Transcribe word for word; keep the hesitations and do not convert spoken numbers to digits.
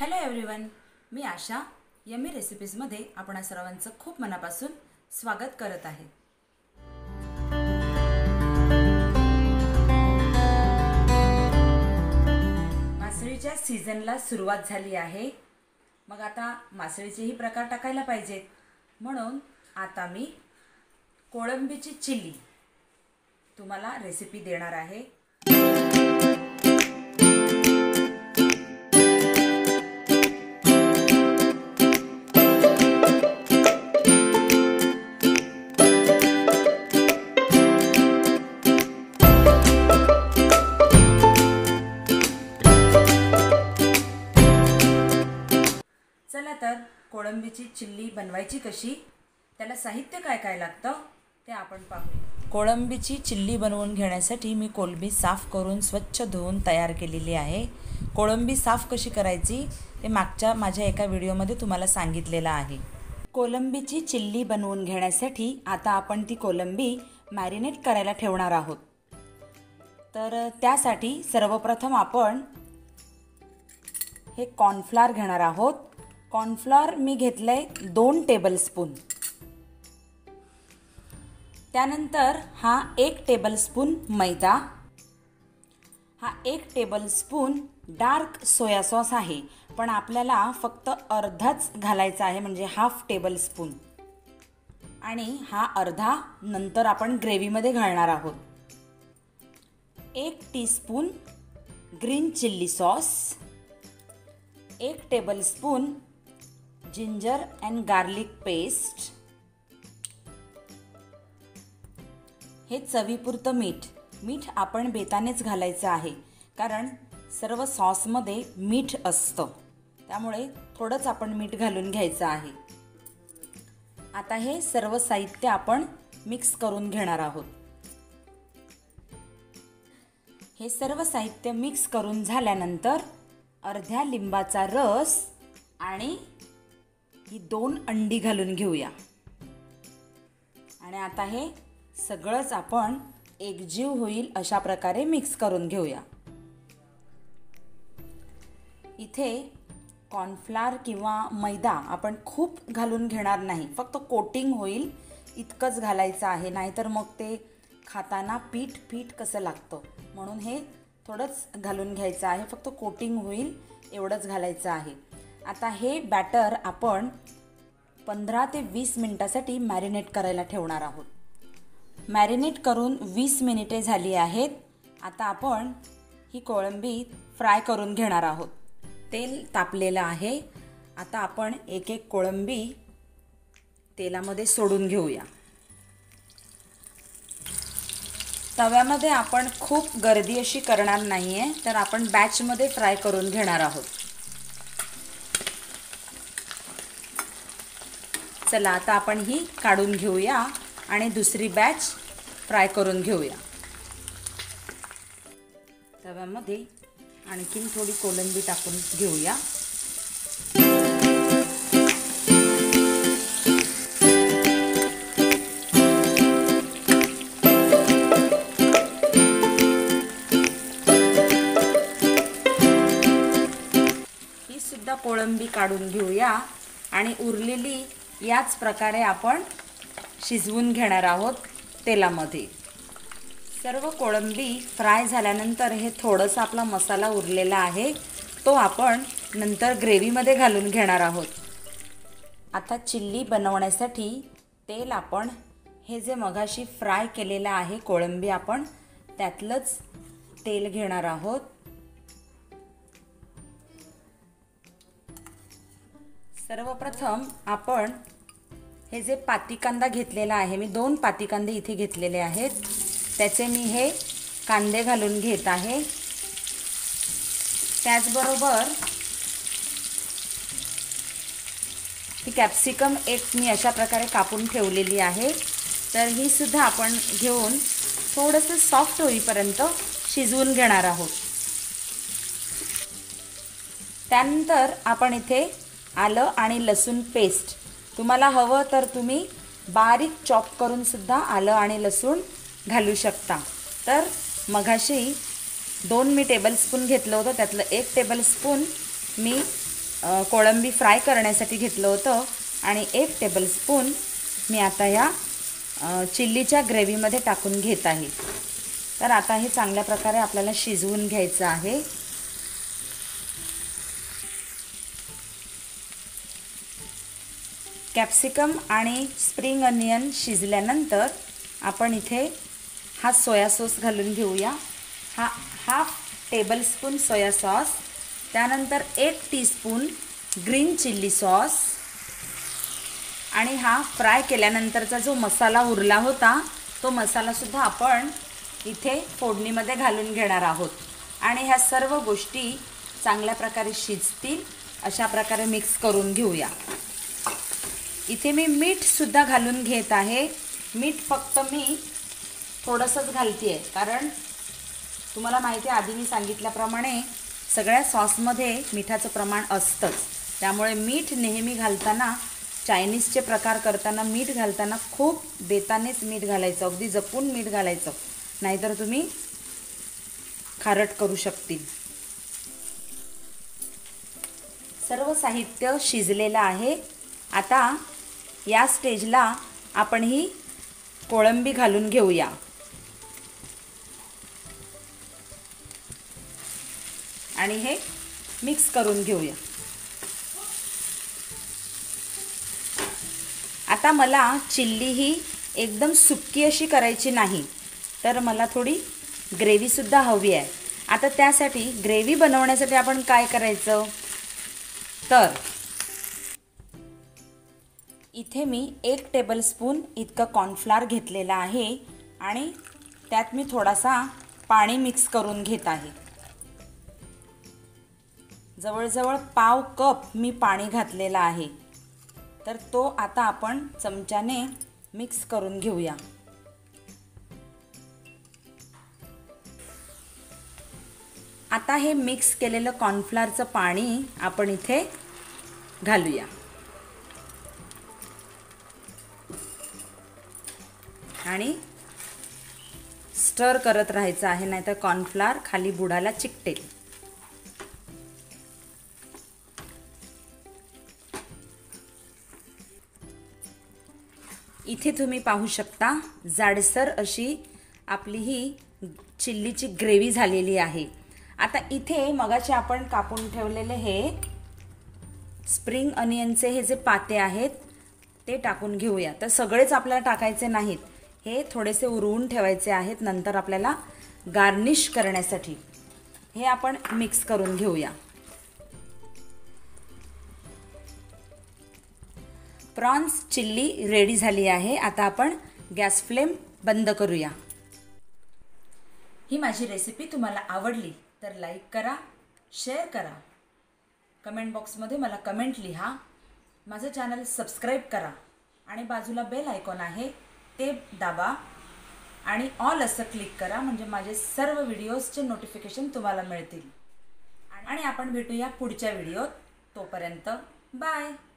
Hello everyone, मी Asha yummy रेसिपीजमध्ये आपणा सर्वांचं खूप मनापासून स्वागत करत आहे। मासळीच्या सीझनला सुरुवात झाली आहे। मग आता मासळीचेही प्रकार टाकायला पाहिजेत, म्हणून आता मी कोळंबीची चिल्ली तुम्हाला रेसिपी देणार आहे। चला तर कोळंबीची चिल्ली बनवायची कशी, त्याला साहित्य काय काय लागतं ते आपण पाहू। कोळंबीची चिल्ली बनवून घेण्यासाठी मी कोळंबी साफ करून स्वच्छ धुवून तयार केलेली आहे। कोळंबी साफ कशी करायची ते मागच्या माझ्या एका व्हिडिओमध्ये तुम्हाला सांगितलेलं आहे। कोळंबीची चिल्ली बनवून घेण्यासाठी आता आपण ती कोळंबी मॅरिनेट करायला ठेवणार आहोत। तर त्यासाठी सर्वप्रथम आपण हे कॉर्नफ्लोअर घेणार आहोत। कॉर्नफ्लोअर मी घेतलंय दोन टेबलस्पून। त्यानंतर हा एक टेबलस्पून मैदा, हा एक टेबलस्पून डार्क सोया सॉस आहे, पण आपल्याला फक्त अर्धाच घालायचा आहे, म्हणजे हाफ टेबलस्पून, आणि हा अर्धा नंतर आपण ग्रेव्हीमध्ये घालणार आहोत। एक टीस्पून ग्रीन चिल्ली सॉस, एक tablespoon ginger and garlic paste, हे चवीपुरतं मीठ। मीठ आपण बेतानेच घालायचं आहे, कारण सर्व सॉसमध्ये मीठ असतं, त्यामुळे थोडंच आपण मीठ घालून घ्यायचं आहे। आता हे सर्व साहित्य आपण मिक्स करून घेणार आहोत। हे सर्व साहित्य मिक्स करून झाल्यानंतर अर्ध्या लिंबाचा रस आणि ही दोन अंडी घालून घेऊया, आणि आता हे सगळंच आपण एकजीव होईल अशा प्रकारे मिक्स करून घेऊया। इथे कॉर्नफ्लोअर किंवा मैदा आपण खूप घालून घेणार नाही, फक्त कोटिंग होईल इतकंच घालायचं आहे, नाहीतर मग ते खाताना पीठ पीठ कसं लागतं, म्हणून हे थोडंच घालून घ्यायचं आहे, फक्त कोटिंग होईल एवढंच घालायचं आहे। आता हे बॅटर आपण पंधरा ते वीस मिनिटासाठी मॅरिनेट करायला ठेवणार आहोत। मॅरिनेट करून वीस मिनिटे झाली आहेत। आता आपण ही कोळंबी फ्राय करून घेणार आहोत। तेल तापलेलं आहे। आता आपण एक एक कोळंबी तेलामध्ये सोडून घेऊया। तव्यामध्ये आपण खूप गर्दी अशी करणार नाहीये, तर आपण बॅचमध्ये फ्राय करून घेणार आहोत। चला आता आपण ही काढून घेऊया आणि दुसरी बॅच फ्राय करून घेऊया। तव्यामध्ये आणखीन थोडी कोळंबी टाकून घेऊया। ही सुद्धा कोळंबी काढून घेऊया आणि उरलेली याच प्रकारे आपण शिजवून घेणार आहोत तेलामध्ये। सर्व कोळंबी फ्राय झाल्यानंतर हे थोडंसं आपला मसाला उरलेला आहे, तो आपण नंतर ग्रेव्हीमध्ये घालून घेणार आहोत। आता चिल्ली बनवण्यासाठी तेल आपण हे जे मगाशी फ्राय केलेलं आहे कोळंबी, आपण त्यातलंच तेल घेणार आहोत। सर्वप्रथम आपण हे जे पाती कांदा घेतलेला आहे, मी दोन पाती कांदे इथे घेतलेले आहेत, त्याचे मी हे कांदे घालून घेत आहे। त्याचबरोबर ही कॅप्सिकम एक मी अशा प्रकारे कापून ठेवलेली आहे, तर ही सुद्धा आपण घेऊन थोडंसं सॉफ्ट होईपर्यंत शिजवून घेणार आहोत। त्यानंतर आपण इथे आलं आणि लसूण पेस्ट, तुम्हाला हवं तर तुम्ही बारीक चॉप करून सुद्धा आलं आणि लसूण घालू शकता। तर मगाशी दोन मी टेबलस्पून घेतलं होतं, त्यातलं एक टेबलस्पून मी कोळंबी फ्राय करण्यासाठी घेतलं होतं आणि एक टेबलस्पून मी आता या चिल्लीच्या ग्रेव्हीमध्ये टाकून घेत आहे। तर आता हे चांगल्या प्रकारे आपल्याला शिजवून घ्यायचं आहे। कॅप्सिकम आणि स्प्रिंग अनियन शिजल्यानंतर आपण इथे हा सोया सॉस घालून घेऊया। हा हाफ टेबलस्पून सोया सॉस, त्यानंतर एक टीस्पून ग्रीन चिल्ली सॉस आणि हा फ्राय केल्यानंतरचा जो मसाला उरला होता तो मसालासुद्धा आपण इथे फोडणीमध्ये घालून घेणार आहोत आणि ह्या सर्व गोष्टी चांगल्या प्रकारे शिजतील अशा प्रकारे मिक्स करून घेऊया। इथे मी मीठसुद्धा घालून घेत आहे। मीठ फक्त मी थोडंसंच घालते आहे, कारण तुम्हाला माहिती आहे आधी मी सांगितल्याप्रमाणे सगळ्या सॉसमध्ये मिठाचं प्रमाण असतंच, त्यामुळे मीठ नेहमी घालताना चायनीजचे प्रकार करताना मीठ घालताना खूप बेतानेच मीठ घालायचं, अगदी जपून मीठ घालायचं, नाहीतर तुम्ही खारट करू शकतील। सर्व साहित्य शिजलेलं आहे। आता या स्टेजला आपण ही कोळंबी घालून घेऊया। आणि हे मिक्स करून घेऊया। आता मला चिल्ली ही एकदम सुक्की अशी करायची नाही, तर मला थोडी ग्रेव्हीसुद्धा हवी आहे। आता त्यासाठी ग्रेव्ही बनवण्यासाठी आपण काय करायचं, तर इथे मी एक टेबलस्पून इतका कॉर्नफ्लोअर घेतलेला आहे आणि त्यात मी थोडासा पाणी मिक्स करून घेत आहे। जवळजवळ पाव कप मी पाणी घातलेला आहे, तर तो आता आपण चमच्याने मिक्स करून घेऊया। आता हे मिक्स केलेलं कॉर्नफ्लोअरचं पाणी आपण इथे घालूया आणि स्टर करत राहायचं आहे, नाहीतर कॉर्नफ्लोअर खाली बुडाला चिकटेल। इथे तुम्ही पाहू शकता जाडसर अशी आपली ही चिल्लीची ग्रेव्ही झालेली आहे। आता इथे मगाशी आपण कापून ठेवलेले हे स्प्रिंग अनियनचे हे जे पाते आहेत ते टाकून घेऊया। तर सगळेच आपल्याला टाकायचे नाहीत, हे थोडेसे उरवून ठेवायचे आहेत नंतर आपल्याला गार्निश करण्यासाठी। हे आपण मिक्स करून घेऊया। प्रॉन्स चिल्ली रेडी झाली आहे। आता आपण गॅस फ्लेम बंद करूया। ही माझी रेसिपी तुम्हाला आवडली तर लाईक करा, शेअर करा, कमेंट बॉक्समध्ये मला कमेंट लिहा, माझं चॅनल सबस्क्राईब करा आणि बाजूला बेल आयकॉन आहे ते दाबा आणि ऑल असं क्लिक करा, म्हणजे माझे सर्व व्हिडिओजचे नोटिफिकेशन तुम्हाला मिळतील। आणि आपण भेटूया पुढच्या व्हिडिओत। तोपर्यंत बाय।